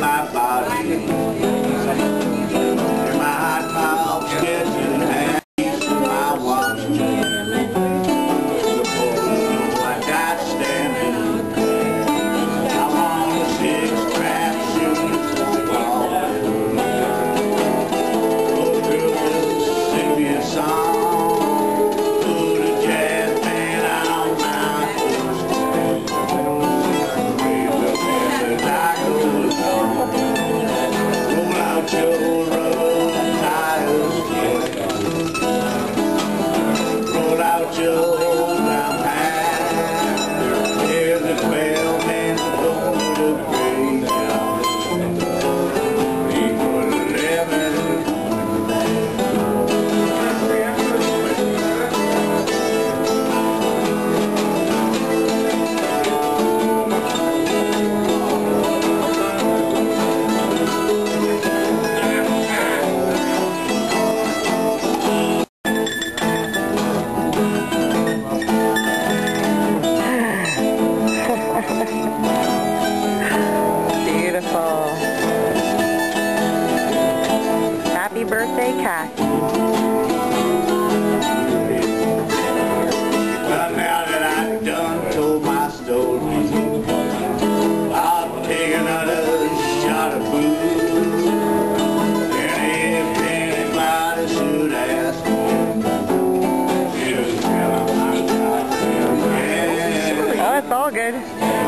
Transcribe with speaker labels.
Speaker 1: my body. And my hot top sketching hands in my watch. The boys know I got standing. I want a six-track shooting football. Oh, girl, just sing me a song. Put a jazz band on my porch. Raise up as I go along. Roll out your rubber tires, roll out your down pine. There's a 12-man going to the graveyard. People living.
Speaker 2: Beautiful. Happy birthday, Cathy.
Speaker 1: Well, now that I've done told my story, I'll take another shot of booze. And if anybody should ask me, just tell them I got them.
Speaker 2: Oh, it's all good.